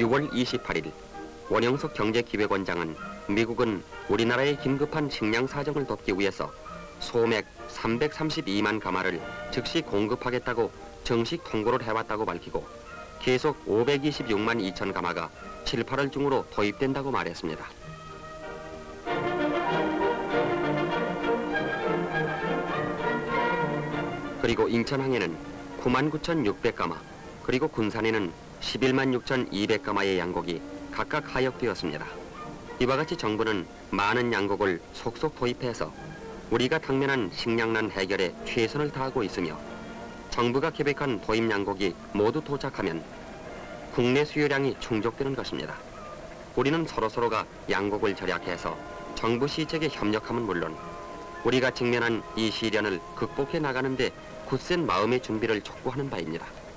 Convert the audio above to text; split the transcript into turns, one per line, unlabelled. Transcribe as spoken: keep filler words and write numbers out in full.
유월 이십팔일 원영석 경제기획원장은 미국은 우리나라의 긴급한 식량 사정을 돕기 위해서 소맥 삼백삼십이만 가마를 즉시 공급하겠다고 정식 통보를 해왔다고 밝히고 계속 오백이십육만 이천 가마가 칠, 팔월 중으로 도입된다고 말했습니다. 그리고 인천항에는 구만 구천육백 가마, 그리고 군산에는 십일만 육천이백 가마의 양곡이 각각 하역되었습니다. 이와 같이 정부는 많은 양곡을 속속 도입해서 우리가 당면한 식량난 해결에 최선을 다하고 있으며 정부가 계획한 도입 양곡이 모두 도착하면 국내 수요량이 충족되는 것입니다. 우리는 서로서로가 양곡을 절약해서 정부 시책에 협력함은 물론 우리가 직면한 이 시련을 극복해 나가는데 굳센 마음의 준비를 촉구하는 바입니다.